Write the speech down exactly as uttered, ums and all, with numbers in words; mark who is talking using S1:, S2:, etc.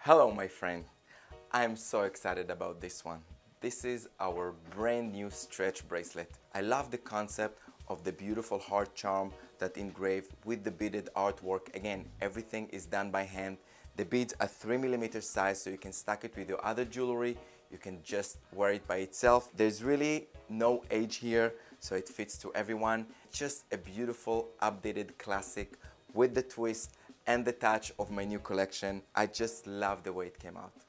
S1: Hello my friend, I'm so excited about this one. This is our brand new stretch bracelet. I love the concept of the beautiful heart charm that engraved with the beaded artwork. Again, everything is done by hand. The beads are three millimeter size, so you can stack it with your other jewelry. You can just wear it by itself. There's really no age here, so it fits to everyone. Just a beautiful updated classic with the twist and the touch of my new collection. I just love the way it came out.